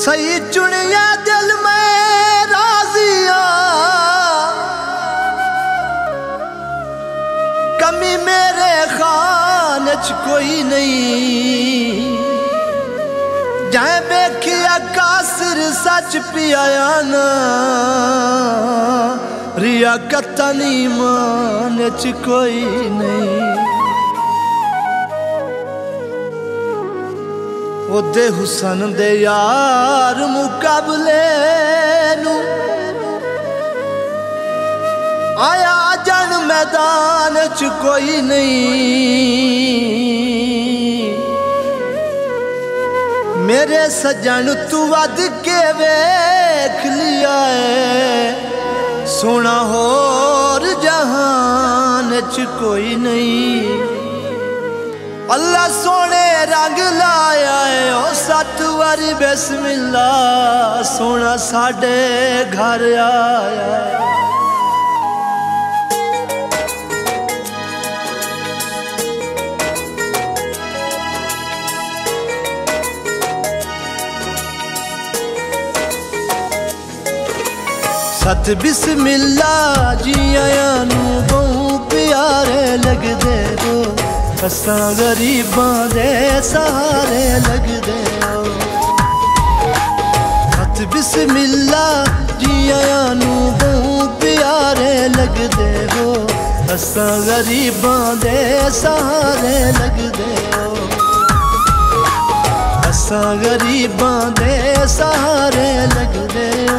सही चुनिया दिल में राजिया, कमी मेरे खाने च कोई नहीं। जै बेखिया कासिर सच पिया ना, रिया कतनी मान च कोई नहीं। ओदे हुसन दे यार मुकाबले नू आया जन मैदान च कोई नहीं। मेरे सजन तू वध के वेख लिया है, सोना होर जहान च कोई नहीं। अल्लाह सोने रंग लाया है ओ 7 वारी बिस्मिल्ला, सोना साडे घर आया है। सत बिस्मिल्ला जी आया नू बहु प्यारे लगदे हो, असां गरीबां दे सहारे लगदे हो। सत बिस्मिल्ला जी आया नू बहु प्यारे लगदे हो, असां गरीबां दे सहारे लगदे हो। असां गरीबां दे सहारे लगदे हो।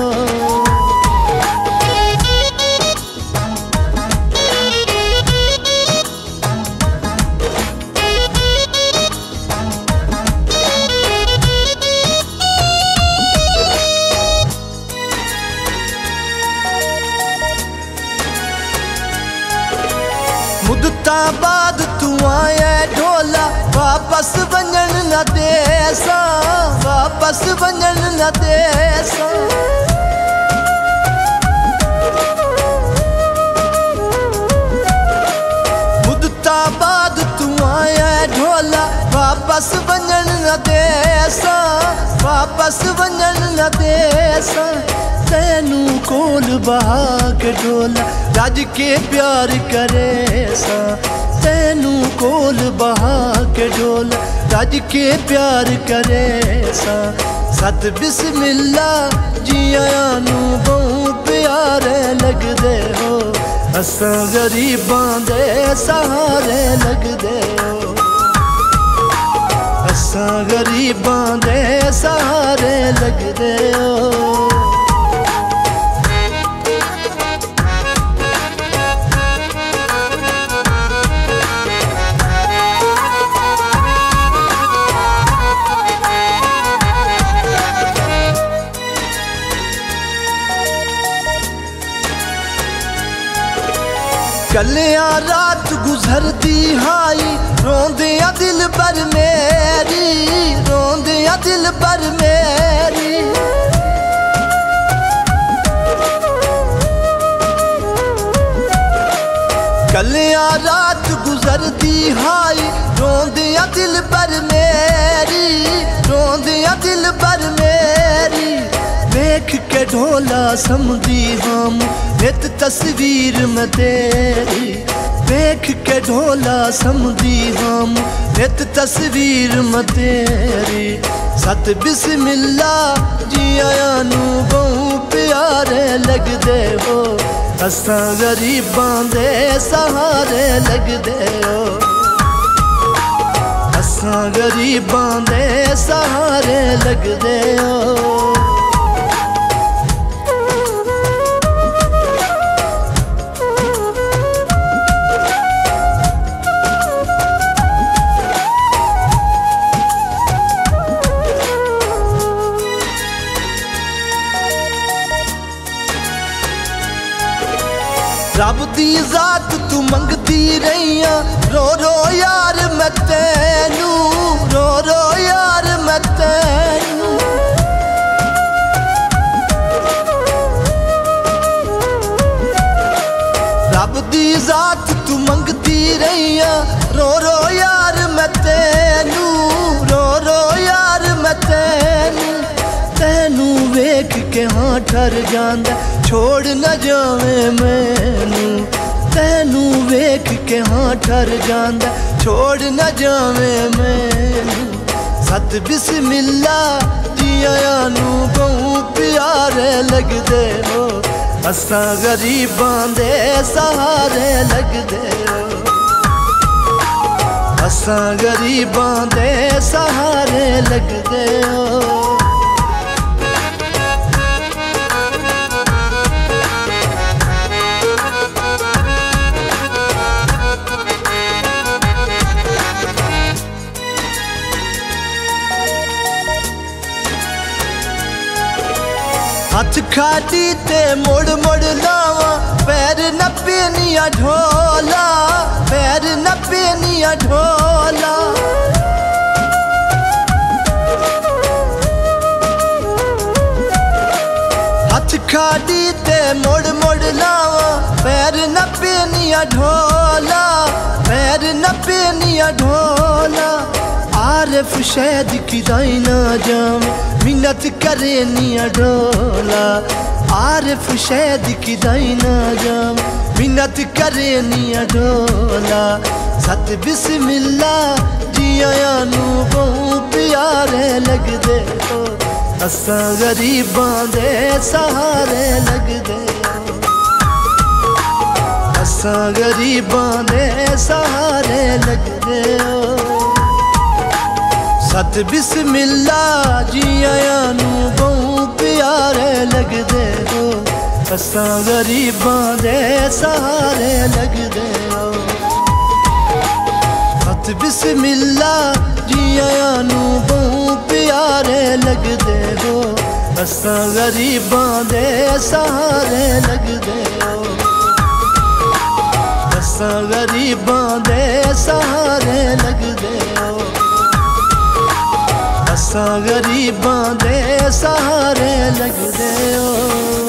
मुद्दता बाद तू आया ढोला, वापस वंजन न देसा, वापस वंजन न देसा। मुद्दता बाद तू आया ढोला, वापस वंजन न देसा, वापस वंजन न देसा। तैनू कोल बहा के डोला, रज के प्यार करे सा। तैनू कोल बहा के डोला, रज के प्यार करे सा। सत बिस्मिल्ला जी आया नू बहु प्यारे लगदे हो, असां गरीबां दे सहारे लगदे हो। असां गरीबां दे सहारे लगदे हो। कलिया रात गुजरती हाई, रोंदिया दिल पर मेरी, रोंदिया दिल पर मेरी। कलिया रात गुजरती हाई, रोंदिया दिल पर मेरी, रोंदिया दिल पर मेरी। देख के ढोला समझी हम नित तस्वीर में तेरी, देख के ढोला समझी हम नित तस्वीर में तेरी। सत बिस्मिल्ला जी आया नू बहु प्यारे लगदे हो, असां गरीबां दे सहारे लगदे हो। असां गरीबां दे सहारे लगदे हो। रब दी जात तू मंगती रहिया, रो रो यार मैं तैनू, रो रो यार मैं तैनू। रब दी जात तू मंगती रहिया, रो रो यार मैं तैनू, रो रो यार मैं तैनू। तैनू वेख के हाँ ठर जांदा छोड़ न जावे मैनू तैनू वेख के हाँ ठर जांदा छोड़ न जावे मैनू सत बिस्मिल्ला जिया नू बहु प्यारे लगदे हो असां गरीबां दे सहारे लगदे हो असां गरीबां दे सहारे लगदे हो हथ खाटी ते मुड़ मुड़ लावा पैर न पेनिया ढोला पैर न पेनिया ढोला हथ खाटी ते मुड़ मुड़ लावा पैर न पेनिया ढोला पैर न पेनिया ढोला आरिफ शहद की दाई ना जाम मिन्नत करे निया ढोला आरिफ शहद की दाई ना जाम मिन्नत करे निया ढोला सत बिस्मिल्ला जिया नू बहु प्यारे लगदे हो असां गरीबां दे सहारे लगदे हो असां गरीबां दे सहारे लगदे हो सत बिस्मिल्ला जिया नू बहु प्यारे लगदे हो असां गरीबां दे सहारे लगदे हो सत बिस्मिल्ला जिया नू बहु प्यारे लगदे हो असां गरीबां दे सहारे लगदे हो असां गरीबां दे सहारे लगदे हो असां गरीबां दे सहारे लगदे हो।